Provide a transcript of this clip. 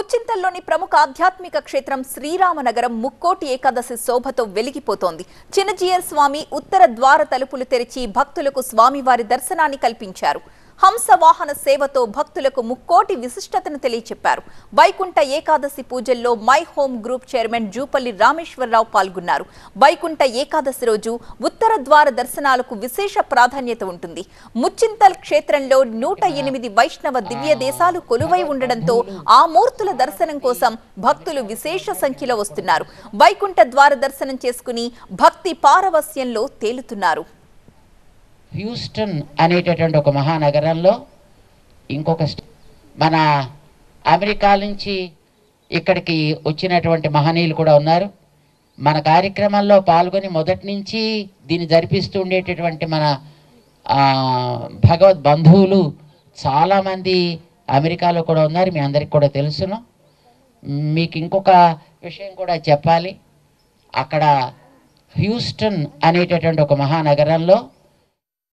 ముచ్చింతల్లోని ప్రముఖ ఆధ్యాత్మిక క్షేత్రం శ్రీరామనగరం ముక్కోటి ఏకాదశి శోభతో వెలిగిపోతోంది. చిన్నజీయర్ స్వామి ఉత్తర ద్వార తలుపులు తెరిచి భక్తులకు స్వామివారి దర్శనాన్ని కల్పించారు. హంస వాహన సేవతో భక్తులకు ముక్కోటి విశిష్టతను తెలియచెప్పారు. వైకుంఠ ఏకాదశి పూజల్లో My Home Group chairman Jupally Rameshwar Rao పాల్గొన్నారు. వైకుంఠ ఏకాదశి రోజు ఉత్తర ద్వార దర్శనాలకు విశేష ప్రాధాన్యత ఉంటుంది. ముచ్చింతల్ క్షేత్రంలో 108 వైష్ణవ దివ్య దేశాలు కొలువై ఉండడంతో ఆ మూర్తుల దర్శనం కోసం భక్తులు విశేష సంఖ్యలో వస్తున్నారు. వైకుంఠ ద్వార దర్శనం చేసుకుని భక్తి పారవస్యంలో తేలుతున్నారు. హ్యూస్టన్ అనేటటువంటి ఒక మహానగరంలో ఇంకొక మన అమెరికా నుంచి ఇక్కడికి వచ్చినటువంటి మహనీయులు కూడా ఉన్నారు. మన కార్యక్రమంలో పాల్గొని మొదటి నుంచి దీన్ని జరిపిస్తూ ఉండేటటువంటి మన భగవద్ బంధువులు చాలామంది అమెరికాలో కూడా ఉన్నారు. మీ అందరికి కూడా తెలుసును. మీకు ఇంకొక విషయం కూడా చెప్పాలి. అక్కడ హ్యూస్టన్ అనేటటువంటి ఒక మహానగరంలో